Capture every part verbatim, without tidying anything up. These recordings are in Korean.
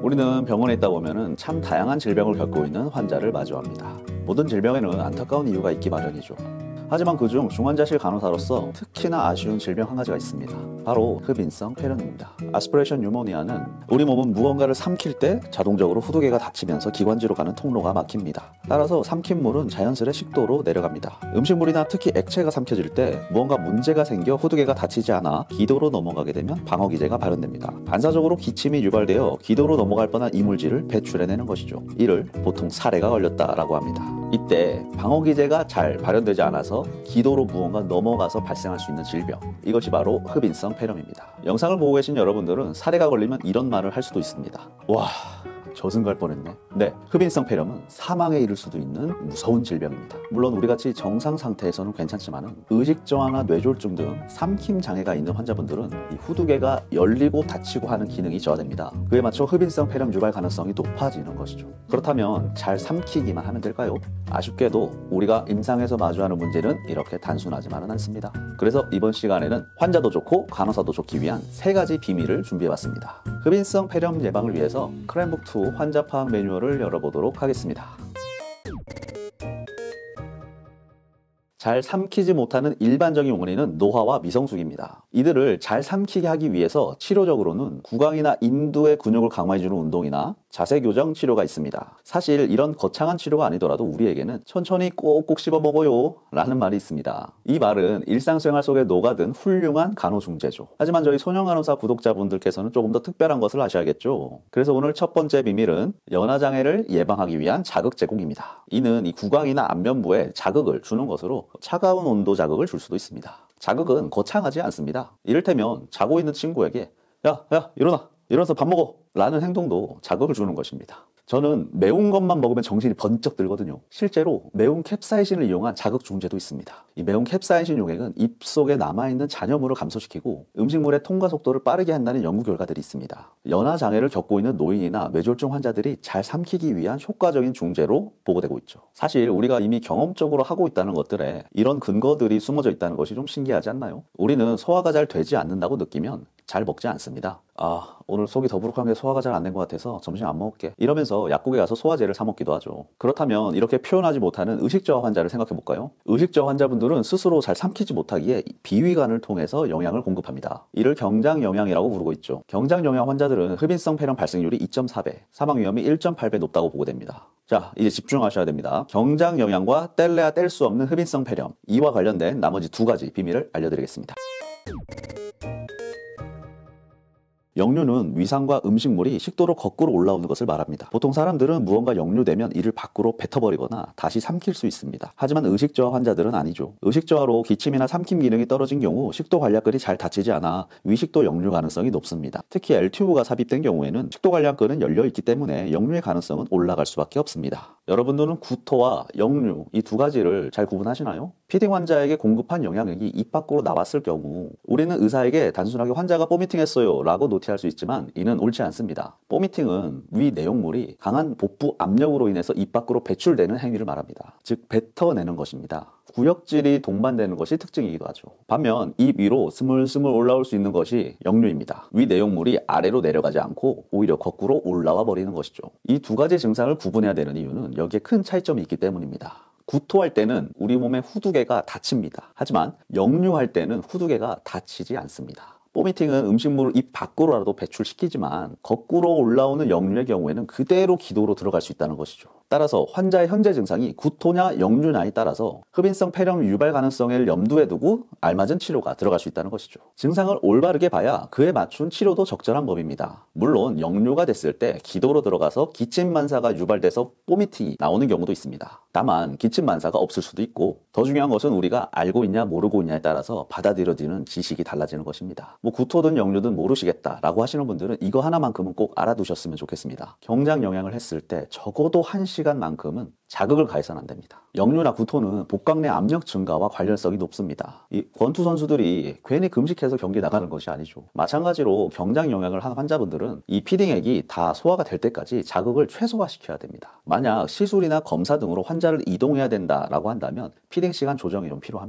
우리는 병원에 있다 보면은 참 다양한 질병을 겪고 있는 환자를 마주합니다. 모든 질병에는 안타까운 이유가 있기 마련이죠. 하지만 그중 중환자실 간호사로서 특히나 아쉬운 질병 한 가지가 있습니다. 바로 흡인성 폐렴입니다. 아스피레이션 뉴모니아는 우리 몸은 무언가를 삼킬 때 자동적으로 후두개가 닫히면서 기관지로 가는 통로가 막힙니다. 따라서 삼킨 물은 자연스레 식도로 내려갑니다. 음식물이나 특히 액체가 삼켜질 때 무언가 문제가 생겨 후두개가 닫히지 않아 기도로 넘어가게 되면 방어기제가 발현됩니다. 반사적으로 기침이 유발되어 기도로 넘어갈 뻔한 이물질을 배출해내는 것이죠. 이를 보통 사례가 걸렸다라고 합니다. 이때 방어기제가 잘 발현되지 않아서 기도로 무언가 넘어가서 발생할 수 있는 질병, 이것이 바로 흡인성 폐렴입니다. 영상을 보고 계신 여러분들은 사례가 걸리면 이런 말을 할 수도 있습니다. 와, 저승 갈 뻔했네. 네, 흡인성 폐렴은 사망에 이를 수도 있는 무서운 질병입니다. 물론 우리같이 정상 상태에서는 괜찮지만 의식저하나 뇌졸중 등 삼킴 장애가 있는 환자분들은 이 후두개가 열리고 닫히고 하는 기능이 저하됩니다. 그에 맞춰 흡인성 폐렴 유발 가능성이 높아지는 것이죠. 그렇다면 잘 삼키기만 하면 될까요? 아쉽게도 우리가 임상에서 마주하는 문제는 이렇게 단순하지만은 않습니다. 그래서 이번 시간에는 환자도 좋고 간호사도 좋기 위한 세 가지 비밀을 준비해봤습니다. 흡인성 폐렴 예방을 위해서 크랜북 투 환자 파악 매뉴얼을 열어보도록 하겠습니다. 잘 삼키지 못하는 일반적인 원인은 노화와 미성숙입니다. 이들을 잘 삼키게 하기 위해서 치료적으로는 구강이나 인두의 근육을 강화해주는 운동이나 자세 교정 치료가 있습니다. 사실 이런 거창한 치료가 아니더라도 우리에게는 천천히 꼭꼭 씹어 먹어요 라는 말이 있습니다. 이 말은 일상생활 속에 녹아든 훌륭한 간호중재죠. 하지만 저희 소년간호사 구독자분들께서는 조금 더 특별한 것을 아셔야겠죠. 그래서 오늘 첫 번째 비밀은 연화장애를 예방하기 위한 자극 제공입니다. 이는 이 구강이나 안면부에 자극을 주는 것으로 차가운 온도 자극을 줄 수도 있습니다. 자극은 거창하지 않습니다. 이를테면 자고 있는 친구에게 야, 야, 일어나! 일어나서 밥 먹어! 라는 행동도 자극을 주는 것입니다. 저는 매운 것만 먹으면 정신이 번쩍 들거든요. 실제로 매운 캡사이신을 이용한 자극 중재도 있습니다. 이 매운 캡사이신 용액은 입속에 남아있는 잔여물을 감소시키고 음식물의 통과 속도를 빠르게 한다는 연구 결과들이 있습니다. 연화 장애를 겪고 있는 노인이나 뇌졸중 환자들이 잘 삼키기 위한 효과적인 중재로 보고되고 있죠. 사실 우리가 이미 경험적으로 하고 있다는 것들에 이런 근거들이 숨어져 있다는 것이 좀 신기하지 않나요? 우리는 소화가 잘 되지 않는다고 느끼면 잘 먹지 않습니다. 아, 오늘 속이 더부룩한 게 소화가 잘 안 된 것 같아서 점심 안 먹을게 이러면서 약국에 가서 소화제를 사 먹기도 하죠. 그렇다면 이렇게 표현하지 못하는 의식저하 환자를 생각해 볼까요? 의식저하 환자분들은 스스로 잘 삼키지 못하기에 비위관을 통해서 영양을 공급합니다. 이를 경장영양이라고 부르고 있죠. 경장영양 환자들은 흡인성 폐렴 발생률이 이 점 사 배, 사망 위험이 일 점 팔 배 높다고 보고됩니다. 자, 이제 집중하셔야 됩니다. 경장영양과 뗄래야 뗄 수 없는 흡인성 폐렴, 이와 관련된 나머지 두 가지 비밀을 알려드리겠습니다. 역류는 위산과 음식물이 식도로 거꾸로 올라오는 것을 말합니다. 보통 사람들은 무언가 역류되면 이를 밖으로 뱉어버리거나 다시 삼킬 수 있습니다. 하지만 의식저하 환자들은 아니죠. 의식저하로 기침이나 삼킴 기능이 떨어진 경우 식도 관략근이 잘 닫히지 않아 위식도 역류 가능성이 높습니다. 특히 L튜브가 삽입된 경우에는 식도 관략근은 열려있기 때문에 역류의 가능성은 올라갈 수밖에 없습니다. 여러분들은 구토와 역류 이 두 가지를 잘 구분하시나요? 피딩 환자에게 공급한 영양액이 입 밖으로 나왔을 경우 우리는 의사에게 단순하게 환자가 보미팅했어요 라고 노티할 수 있지만 이는 옳지 않습니다. 보미팅은 위 내용물이 강한 복부 압력으로 인해서 입 밖으로 배출되는 행위를 말합니다. 즉 뱉어내는 것입니다. 구역질이 동반되는 것이 특징이기도 하죠. 반면 입 위로 스물스물 올라올 수 있는 것이 역류입니다. 위 내용물이 아래로 내려가지 않고 오히려 거꾸로 올라와 버리는 것이죠. 이 두 가지 증상을 구분해야 되는 이유는 여기에 큰 차이점이 있기 때문입니다. 구토할 때는 우리 몸의 후두개가 닫힙니다. 하지만 역류할 때는 후두개가 닫히지 않습니다. 보미팅은 음식물을 입 밖으로라도 배출시키지만 거꾸로 올라오는 역류의 경우에는 그대로 기도로 들어갈 수 있다는 것이죠. 따라서 환자의 현재 증상이 구토냐 역류냐에 따라서 흡인성 폐렴 유발 가능성을 염두에 두고 알맞은 치료가 들어갈 수 있다는 것이죠. 증상을 올바르게 봐야 그에 맞춘 치료도 적절한 법입니다. 물론 역류가 됐을 때 기도로 들어가서 기침 만사가 유발돼서 보미팅이 나오는 경우도 있습니다. 다만 기침 만사가 없을 수도 있고 더 중요한 것은 우리가 알고 있냐 모르고 있냐에 따라서 받아들여지는 지식이 달라지는 것입니다. 뭐 구토든 역류든 모르시겠다라고 하시는 분들은 이거 하나만큼은 꼭 알아두셨으면 좋겠습니다. 경장 영양을 했을 때 적어도 한 시간만큼은 자극을 가해서는 안 됩니다. 역류나 구토는 복강 내 압력 증가와 관련성이 높습니다. 이 권투 선수들이 괜히 금식해서 경기 나가는 것이 아니죠. 마찬가지로 경장 영양을 한 환자분들은 이 피딩액이 다 소화가 될 때까지 자극을 최소화시켜야 됩니다. 만약 시술이나 검사 등으로 환자를 이동해야 된다라고 한다면 피딩 시간 조정이 좀 필요합니다.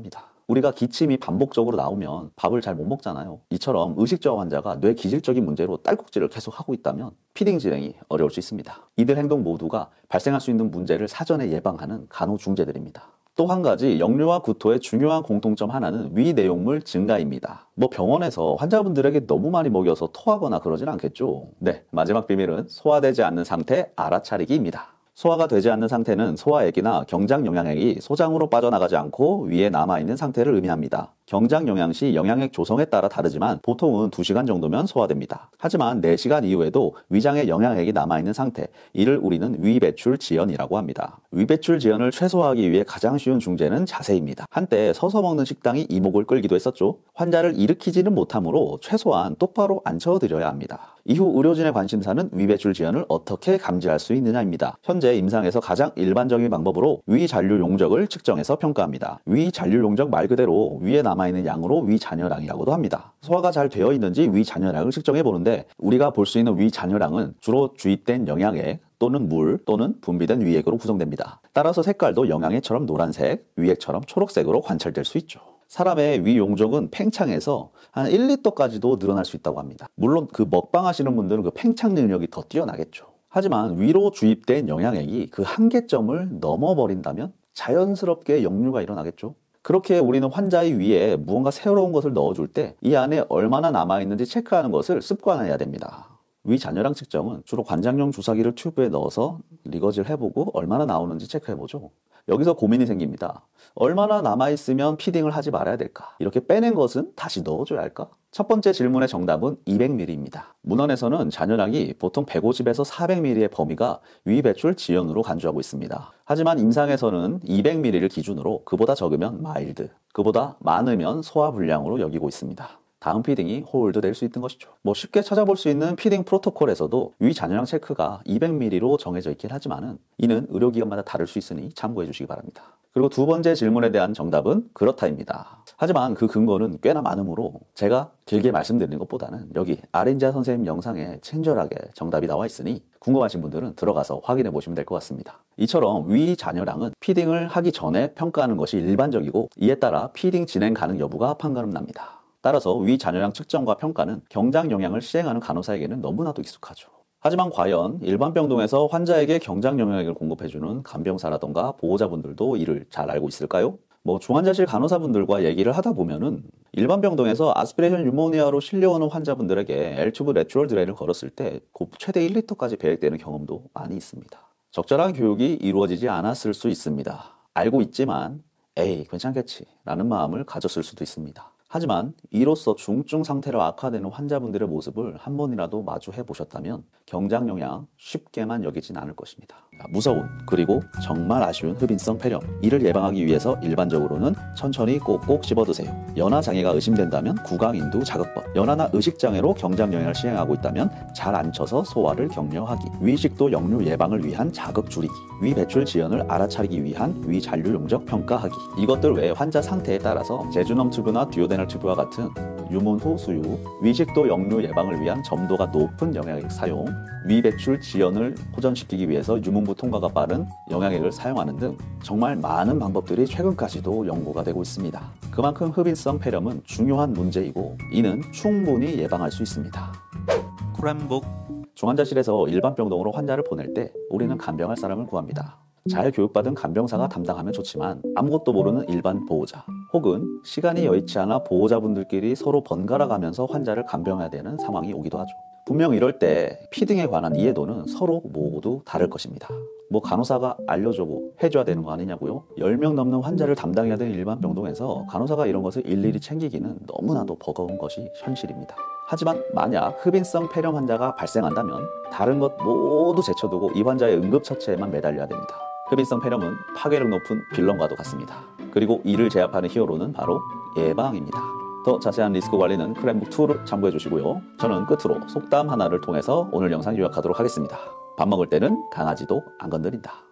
우리가 기침이 반복적으로 나오면 밥을 잘 못 먹잖아요. 이처럼 의식저하 환자가 뇌 기질적인 문제로 딸꾹질을 계속 하고 있다면 피딩 진행이 어려울 수 있습니다. 이들 행동 모두가 발생할 수 있는 문제를 사전에 예방하는 간호중재들입니다. 또 한 가지 역류와 구토의 중요한 공통점 하나는 위 내용물 증가입니다. 뭐 병원에서 환자분들에게 너무 많이 먹여서 토하거나 그러진 않겠죠. 네, 마지막 비밀은 소화되지 않는 상태 알아차리기입니다. 소화가 되지 않는 상태는 소화액이나 경장 영양액이 소장으로 빠져나가지 않고 위에 남아있는 상태를 의미합니다. 경장 영양 시 영양액 조성에 따라 다르지만 보통은 두 시간 정도면 소화됩니다. 하지만 네 시간 이후에도 위장에 영양액이 남아있는 상태, 이를 우리는 위배출 지연이라고 합니다. 위배출 지연을 최소화하기 위해 가장 쉬운 중재는 자세입니다. 한때 서서 먹는 식당이 이목을 끌기도 했었죠. 환자를 일으키지는 못하므로 최소한 똑바로 앉혀드려야 합니다. 이후 의료진의 관심사는 위배출 지연을 어떻게 감지할 수 있느냐입니다. 현재 임상에서 가장 일반적인 방법으로 위 잔류 용적을 측정해서 평가합니다. 위 잔류 용적 말 그대로 위에 남아있는 양으로 위 잔여량이라고도 합니다. 소화가 잘 되어 있는지 위 잔여량을 측정해 보는데 우리가 볼 수 있는 위 잔여량은 주로 주입된 영양액 또는 물 또는 분비된 위액으로 구성됩니다. 따라서 색깔도 영양액처럼 노란색, 위액처럼 초록색으로 관찰될 수 있죠. 사람의 위 용적은 팽창해서 한 일 리터까지도 늘어날 수 있다고 합니다. 물론 그 먹방 하시는 분들은 그 팽창 능력이 더 뛰어나겠죠. 하지만 위로 주입된 영양액이 그 한계점을 넘어버린다면 자연스럽게 역류가 일어나겠죠. 그렇게 우리는 환자의 위에 무언가 새로운 것을 넣어줄 때 이 안에 얼마나 남아있는지 체크하는 것을 습관화해야 됩니다. 위 잔여량 측정은 주로 관장용 주사기를 튜브에 넣어서 리거질 해보고 얼마나 나오는지 체크해보죠. 여기서 고민이 생깁니다. 얼마나 남아있으면 피딩을 하지 말아야 될까? 이렇게 빼낸 것은 다시 넣어줘야 할까? 첫 번째 질문의 정답은 이백 밀리리터입니다. 문헌에서는 잔여량이 보통 백오십에서 사백 밀리리터의 범위가 위배출 지연으로 간주하고 있습니다. 하지만 임상에서는 이백 밀리리터를 기준으로 그보다 적으면 마일드, 그보다 많으면 소화불량으로 여기고 있습니다. 다음 피딩이 홀드 될 수 있는 것이죠. 뭐 쉽게 찾아볼 수 있는 피딩 프로토콜에서도 위 잔여량 체크가 이백 밀리리터로 정해져 있긴 하지만은 이는 의료기관마다 다를 수 있으니 참고해 주시기 바랍니다. 그리고 두 번째 질문에 대한 정답은 그렇다입니다. 하지만 그 근거는 꽤나 많으므로 제가 길게 말씀드리는 것보다는 여기 아렌자 선생님 영상에 친절하게 정답이 나와 있으니 궁금하신 분들은 들어가서 확인해 보시면 될 것 같습니다. 이처럼 위 잔여량은 피딩을 하기 전에 평가하는 것이 일반적이고 이에 따라 피딩 진행 가능 여부가 판가름납니다. 따라서 위 잔여량 측정과 평가는 경장 영양을 시행하는 간호사에게는 너무나도 익숙하죠. 하지만 과연 일반 병동에서 환자에게 경장 영양액을 공급해주는 간병사라던가 보호자분들도 이를 잘 알고 있을까요? 뭐 중환자실 간호사분들과 얘기를 하다 보면은 일반 병동에서 아스피레이션 유모니아로 실려오는 환자분들에게 L튜브 내추럴 드레인을 걸었을 때 최대 일 리터까지 배액되는 경험도 많이 있습니다. 적절한 교육이 이루어지지 않았을 수 있습니다. 알고 있지만 에이 괜찮겠지 라는 마음을 가졌을 수도 있습니다. 하지만 이로써 중증 상태로 악화되는 환자분들의 모습을 한 번이라도 마주해 보셨다면 경장 영양 쉽게만 여기진 않을 것입니다. 무서운 그리고 정말 아쉬운 흡인성 폐렴, 이를 예방하기 위해서 일반적으로는 천천히 꼭꼭 씹어 드세요. 연하 장애가 의심된다면 구강인두 자극법, 연하나 의식장애로 경장 영양을 시행하고 있다면 잘 앉혀서 소화를 격려하기, 위식도 역류 예방을 위한 자극 줄이기, 위 배출 지연을 알아차리기 위한 위 잔류 용적 평가하기, 이것들 외에 환자 상태에 따라서 제주넘 튜브나 듀오데널 튜브와 같은 유문 후 수유, 위식도 역류 예방을 위한 점도가 높은 영양액 사용, 위 배출 지연을 호전시키기 위해서 유문부 통과가 빠른 영양액을 사용하는 등 정말 많은 방법들이 최근까지도 연구가 되고 있습니다. 그만큼 흡인성 폐렴은 중요한 문제이고 이는 충분히 예방할 수 있습니다. 크렘북 중환자실에서 일반 병동으로 환자를 보낼 때 우리는 간병할 사람을 구합니다. 잘 교육받은 간병사가 담당하면 좋지만 아무것도 모르는 일반 보호자 혹은 시간이 여의치 않아 보호자분들끼리 서로 번갈아 가면서 환자를 간병해야 되는 상황이 오기도 하죠. 분명 이럴 때 피딩에 관한 이해도는 서로 모두 다를 것입니다. 뭐 간호사가 알려주고 해줘야 되는 거 아니냐고요? 열 명 넘는 환자를 담당해야 되는 일반 병동에서 간호사가 이런 것을 일일이 챙기기는 너무나도 버거운 것이 현실입니다. 하지만 만약 흡인성 폐렴 환자가 발생한다면 다른 것 모두 제쳐두고 이 환자의 응급처치에만 매달려야 됩니다. 흡인성 폐렴은 파괴력 높은 빌런과도 같습니다. 그리고 이를 제압하는 히어로는 바로 예방입니다. 더 자세한 리스크 관리는 크렘북이를 참고해 주시고요. 저는 끝으로 속담 하나를 통해서 오늘 영상 요약하도록 하겠습니다. 밥 먹을 때는 강아지도 안 건드린다.